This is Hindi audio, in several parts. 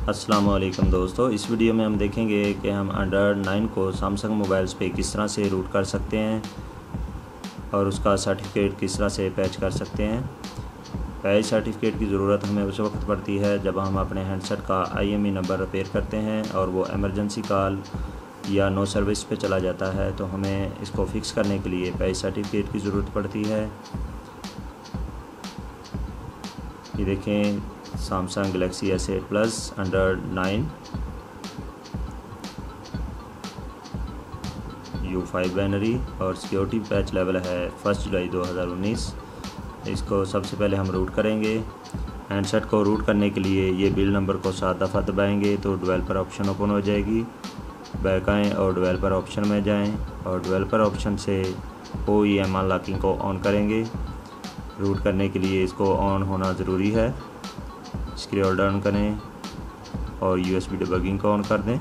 अस्सलामुअलैकुम दोस्तों, इस वीडियो में हम देखेंगे कि हम एंड्रॉयड 9 को सैमसंग मोबाइल्स पे किस तरह से रूट कर सकते हैं और उसका सर्टिफिकेट किस तरह से पैच कर सकते हैं। पैच सर्टिफिकेट की ज़रूरत हमें उस वक्त पड़ती है जब हम अपने हैंडसेट का IMEI नंबर रिपेयर करते हैं और वो एमरजेंसी कॉल या नो सर्विस पे चला जाता है, तो हमें इसको फिक्स करने के लिए पैच सर्टिफिकेट की ज़रूरत पड़ती है। ये देखें, Samsung Galaxy S8 plus Android 9 U5 binary और सिक्योरिटी पैच लेवल है 1 जुलाई 2019। इसको सबसे पहले हम रूट करेंगे। हैंडसेट को रूट करने के लिए ये बिल नंबर को 7 दफ़ा दबाएंगे तो डेवलपर ऑप्शन ओपन हो जाएगी। बैक आएँ और डेवलपर ऑप्शन में जाएं और डेवलपर ऑप्शन से OEM अनलॉकिंग को ऑन करेंगे। रूट करने के लिए इसको ऑन होना ज़रूरी है। स्क्रॉल डाउन करें और USB डिबगिंग को ऑन कर दें।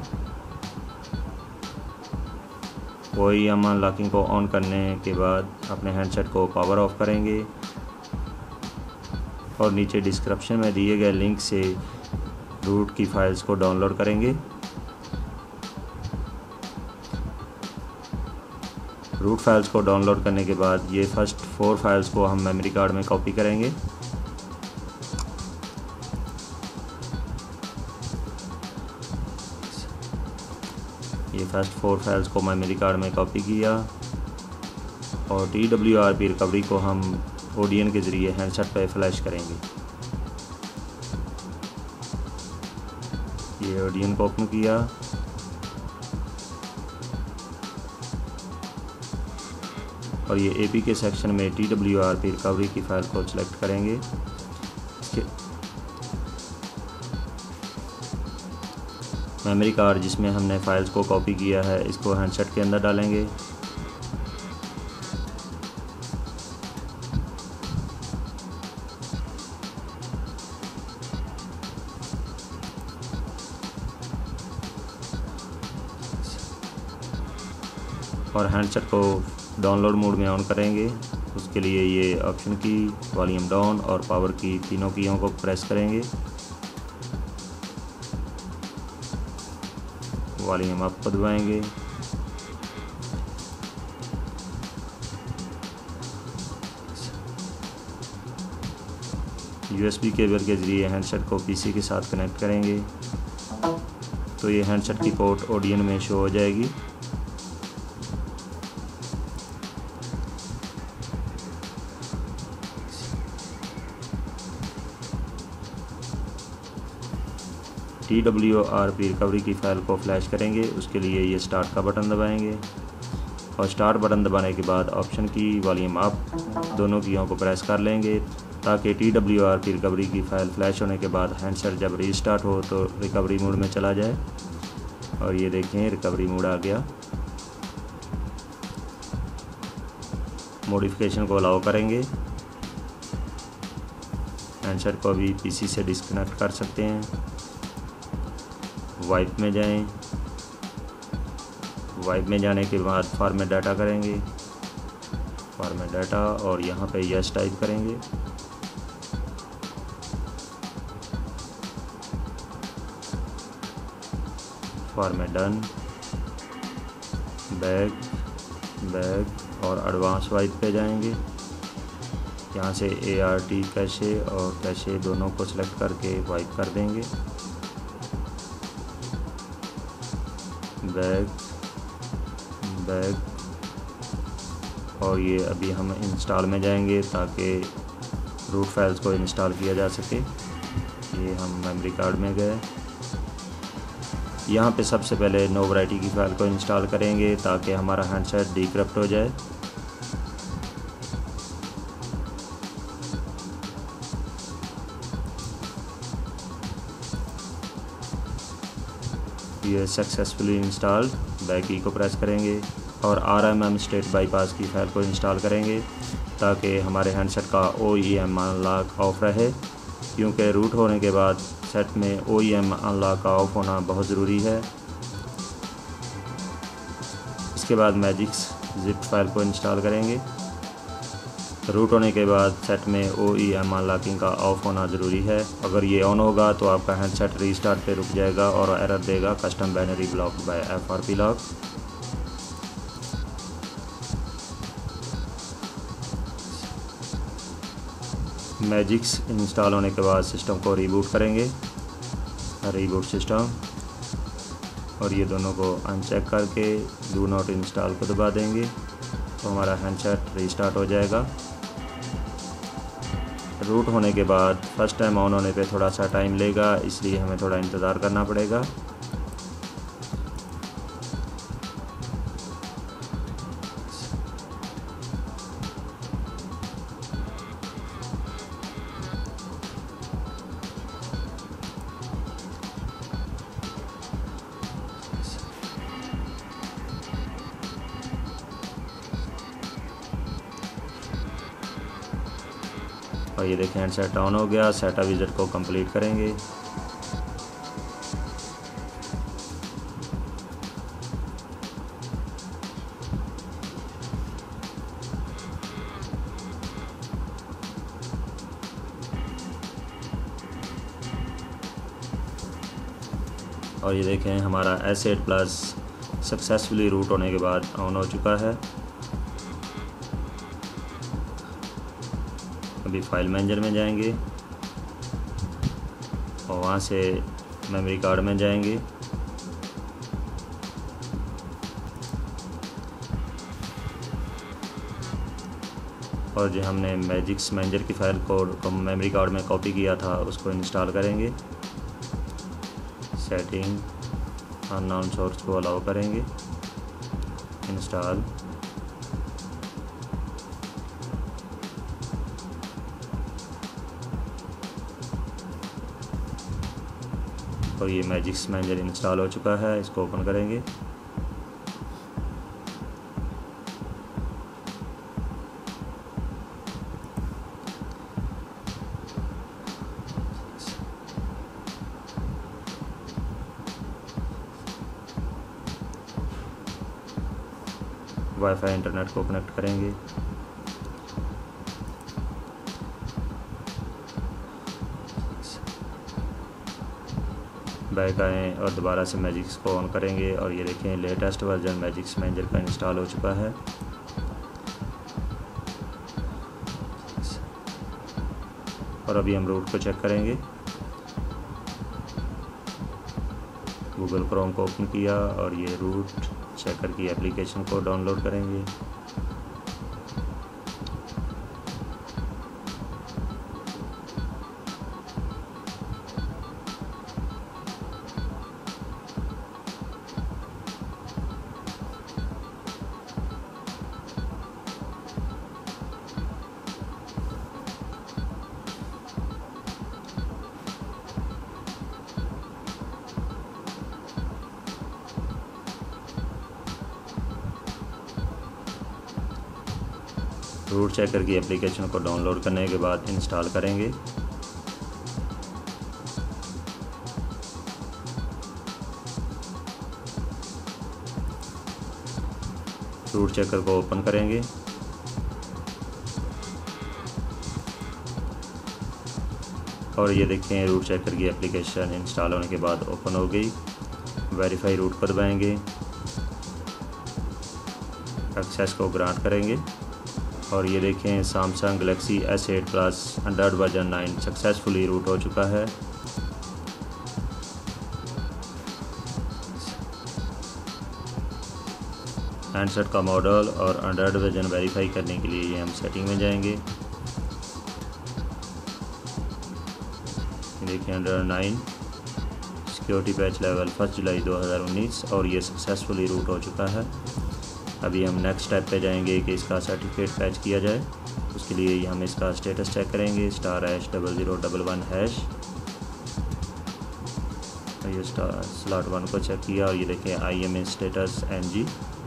OEM अनलॉकिंग को ऑन करने के बाद अपने हैंडसेट को पावर ऑफ करेंगे और नीचे डिस्क्रिप्शन में दिए गए लिंक से रूट की फ़ाइल्स को डाउनलोड करेंगे। रूट फाइल्स को डाउनलोड करने के बाद ये फर्स्ट 4 फाइल्स को हम मेमोरी कार्ड में कॉपी करेंगे। ये फर्स्ट 4 फाइल्स को मेमोरी कार्ड में कॉपी किया और TWRP रिकवरी को हम ODN के ज़रिए हैंडसेट पर फ्लैश करेंगे। ये ODN को ओपन किया और ये APK सेक्शन में TWRP रिकवरी की फ़ाइल को सिलेक्ट करेंगे। मेमोरी कार्ड जिसमें हमने फ़ाइल्स को कॉपी किया है इसको हैंडसेट के अंदर डालेंगे। और हैंडसेट को डाउनलोड मोड में ऑन करेंगे। उसके लिए ये ऑप्शन की, वॉल्यूम डाउन और पावर की तीनों कीयों को प्रेस करेंगे। वॉल्यूम अप को दबाएंगे। USB केबल के ज़रिए हैंडसेट को PC के साथ कनेक्ट करेंगे तो ये हैंडसेट की पोर्ट ODN में शो हो जाएगी। TWRP रिकवरी की फ़ाइल को फ्लैश करेंगे। उसके लिए ये स्टार्ट का बटन दबाएंगे और स्टार्ट बटन दबाने के बाद ऑप्शन की, वॉल्यूम अप दोनों कीयों को प्रेस कर लेंगे ताकि TWRP रिकवरी की फ़ाइल फ्लैश होने के बाद हैंडसेट जब रीस्टार्ट हो तो रिकवरी मोड में चला जाए। और ये देखें, रिकवरी मोड आ गया। मॉडिफिकेशन को अलाउ करेंगे। हैंडसेट को अभी PC से डिस्कनेक्ट कर सकते हैं। वाइप में जाएं। वाइप में जाने के बाद फॉर्मेट डाटा करेंगे। फॉर्मेट डाटा और यहाँ पे यस टाइप करेंगे। Format done. बैक और एडवांस वाइप पे जाएंगे। यहाँ से ART कैशे और कैशे दोनों को सिलेक्ट करके वाइप कर देंगे। बैक और ये अभी हम इंस्टॉल में जाएंगे ताकि रूट फाइल्स को इंस्टॉल किया जा सके। ये हम मेमोरी कार्ड में गए। यहाँ पे सबसे पहले नो वैरायटी की फ़ाइल को इंस्टॉल करेंगे ताकि हमारा हैंडसेट डिक्रप्ट हो जाए। ये सक्सेसफुली इंस्टॉल्ड। बैक की को प्रेस करेंगे और RMM स्टेट बाईपास की फ़ाइल को इंस्टॉल करेंगे ताकि हमारे हैंडसेट का OEM अनलॉक ऑफ रहे, क्योंकि रूट होने के बाद सेट में OEM अनलॉक का ऑफ होना बहुत ज़रूरी है। इसके बाद मैजिक्स ज़िप फाइल को इंस्टॉल करेंगे। रूट होने के बाद सेट में OEM अनलॉकिंग का ऑफ होना ज़रूरी है। अगर ये ऑन होगा तो आपका हैंडसेट रीस्टार्ट पे रुक जाएगा और एरर देगा custom binary block by FRP lock. Magisk install होने के बाद सिस्टम को रीबूट करेंगे, रीबूट सिस्टम, और ये दोनों को अनचेक करके डू नॉट इंस्टॉल को दबा देंगे तो हमारा हैंडसेट रीस्टार्ट हो जाएगा। रूट होने के बाद फर्स्ट टाइम ऑन होने पे थोड़ा सा टाइम लेगा, इसलिए हमें थोड़ा इंतज़ार करना पड़ेगा। और ये देखें हैंडसेट ऑन हो गया। सेटअप विज़िट को कंप्लीट करेंगे। और ये देखें हमारा S8 प्लस सक्सेसफुली रूट होने के बाद ऑन हो चुका है। अभी फाइल मैनेजर में जाएंगे और वहाँ से मेमोरी कार्ड में जाएंगे। और जो हमने मैजिक्स मैनेजर की फ़ाइल को मेमोरी कार्ड में कॉपी किया था उसको इंस्टॉल करेंगे। सेटिंग अननोन सोर्स को अलाउ करेंगे, इंस्टॉल। और ये मैजिक्स मैनेजर इंस्टॉल हो चुका है, इसको ओपन करेंगे। वाईफाई इंटरनेट को कनेक्ट करेंगे। बैक आएँ और दोबारा से मैजिक्स को ऑन करेंगे और ये देखें लेटेस्ट वर्जन मैजिक्स मैनेजर का इंस्टॉल हो चुका है। और अभी हम रूट को चेक करेंगे। गूगल क्रोम को ओपन किया और ये रूट चेकर की एप्लीकेशन को डाउनलोड करेंगे। रूट चेकर की एप्लीकेशन को डाउनलोड करने के बाद इंस्टॉल करेंगे। रूट चेकर को ओपन करेंगे। और ये देखें रूट चेकर की एप्लीकेशन इंस्टॉल होने के बाद ओपन हो गई। वेरीफाई रूट को दबाएंगे, एक्सेस को ग्रांट करेंगे। और ये देखें Samsung Galaxy S8 plus Android version 9 successfully root हो चुका है। हैंडसेट का मॉडल और एंड्रॉयड वर्जन वेरीफाई करने के लिए ये हम सेटिंग में जाएंगे। देखिए एंड्रॉयड 9 सिक्योरिटी पैच लेवल 1 जुलाई 2019 और ये सक्सेसफुली रूट हो चुका है। अभी हम नेक्स्ट स्टेप पे जाएंगे कि इसका सर्टिफिकेट पैच किया जाए। उसके लिए हम इसका स्टेटस चेक करेंगे, *#0011#। ये स्लॉट 1 को चेक किया और ये देखें IMEI स्टेटस NG।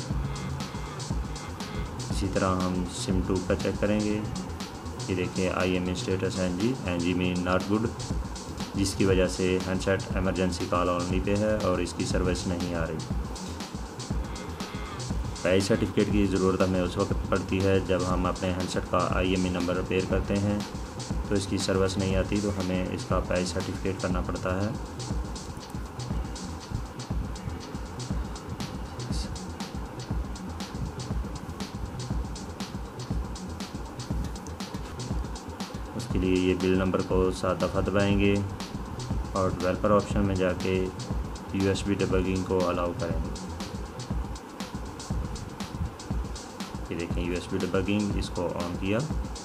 इसी तरह हम SIM 2 का चेक करेंगे। ये देखें IMEI status NG mean not good, जिसकी वजह से handset emergency call only pay है और इसकी सर्विस नहीं आ रही। पैच सर्टिफिकेट की ज़रूरत हमें उस वक्त पड़ती है जब हम अपने हैंडसेट का IMEI नंबर रिपेयर करते हैं, तो इसकी सर्विस नहीं आती तो हमें इसका पैच सर्टिफिकेट करना पड़ता है। उसके लिए ये बिल नंबर को 7 दफ़ा दबाएंगे और डेवलपर ऑप्शन में जाके USB डिबगिंग को अलाउ करेंगे। ये देखें USB डिबगिंग, इसको ऑन किया।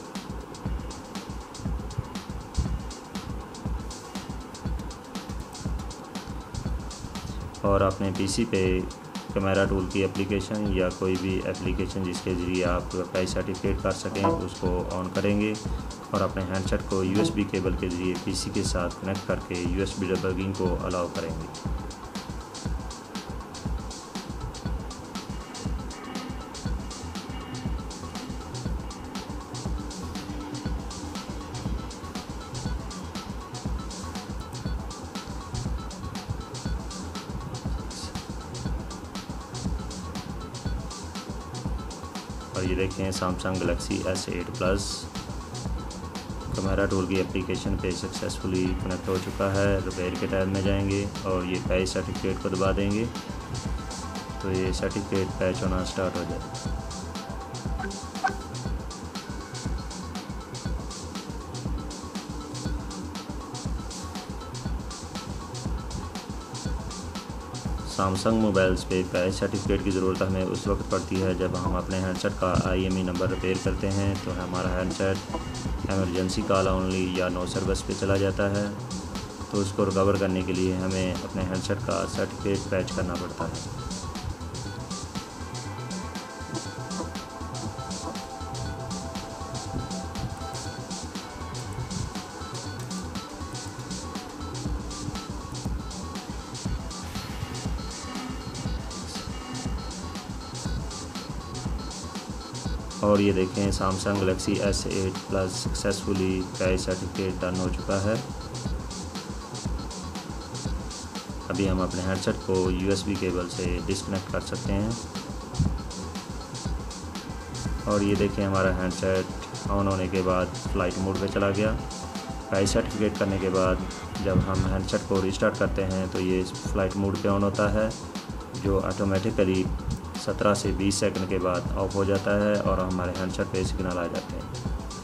और अपने PC पे कैमरा टूल की एप्लीकेशन या कोई भी एप्लीकेशन जिसके ज़रिए आप पैच सर्टिफिकेट कर सकें उसको ऑन करेंगे और अपने हैंडसेट को USB केबल के ज़रिए PC के साथ कनेक्ट करके USB डिबगिंग को अलाउ करेंगे। और ये देखें Samsung Galaxy S8 plus camera tool की एप्लीकेशन पे सक्सेसफुली कनेक्ट हो चुका है। रिपेयर के टैब में जाएंगे और ये पैच सर्टिफिकेट को दबा देंगे तो ये सर्टिफिकेट पैच होना स्टार्ट हो जाए। सैमसंग मोबाइल्स पे पैच सर्टिफिकेट की ज़रूरत हमें उस वक्त पड़ती है जब हम अपने हैंडसेट का IMEI नंबर रिपेयर करते हैं, तो हमारा हैंडसेट एमरजेंसी कॉल ओनली या नो सर्विस पे चला जाता है, तो उसको रिकवर करने के लिए हमें अपने हैंडसेट का सर्टिफिकेट पैच करना पड़ता है। और ये देखें Samsung Galaxy S8 plus successfully patch certificate done हो चुका है। अभी हम अपने हैंडसेट को USB केबल से डिस्कनेक्ट कर सकते हैं और ये देखें हमारा हैंडसेट ऑन होने के बाद फ़्लाइट मोड पे चला गया। पैच सर्टिफिकेट करने के बाद जब हम हैंडसेट को रिस्टार्ट करते हैं तो ये फ़्लाइट मोड पे ऑन होता है, जो ऑटोमेटिकली 17 से 20 सेकंड के बाद ऑफ हो जाता है और हमारे हैंडसेट पे सिग्नल आ जाते हैं।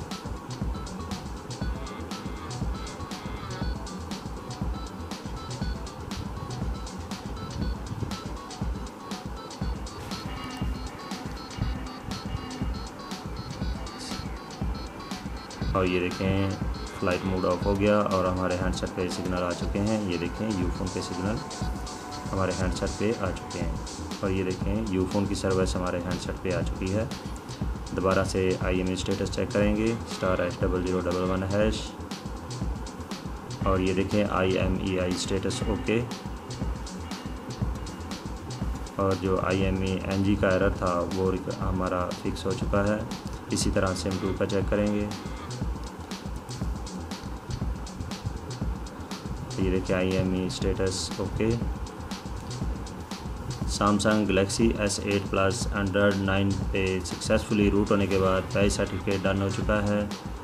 और ये देखें फ़्लाइट मोड ऑफ हो गया और हमारे हैंडसेट पे सिग्नल आ चुके हैं। ये देखें यूफोन के सिग्नल हमारे हैंडसेट पे आ चुके हैं और ये देखें यूफोन की सर्विस हमारे हैंडसेट पे आ चुकी है। दोबारा से IMEI स्टेटस चेक करेंगे *H0011#। और ये देखें IMEI स्टेटस ओके और जो IMEI NG का एरर था वो हमारा फिक्स हो चुका है। इसी तरह SIM2 का चेक करेंगे। ये देखिए IMEI status okay. Samsung Galaxy S8 plus Android 9 पे सक्सेसफुली रूट होने के बाद पैच सर्टिफिकेट डन हो चुका है।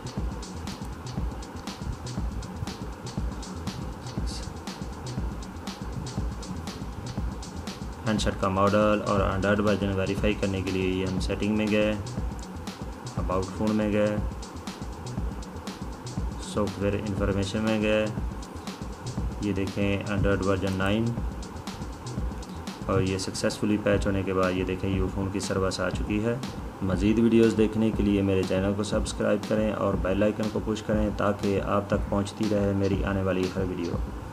हैंडसेट का मॉडल और एंड्रॉयड वर्जन वेरीफाई करने के लिए ये हम सेटिंग में गए, अबाउट फ़ोन में गए, सॉफ्टवेयर इंफॉर्मेशन में गए। ये देखें एंड्रॉयड वर्जन 9 और ये सक्सेसफुली पैच होने के बाद ये देखें यूफोन की सर्विस आ चुकी है। मज़ीद वीडियोस देखने के लिए मेरे चैनल को सब्सक्राइब करें और बेल आइकन को पुश करें ताकि आप तक पहुंचती रहे मेरी आने वाली हर वीडियो।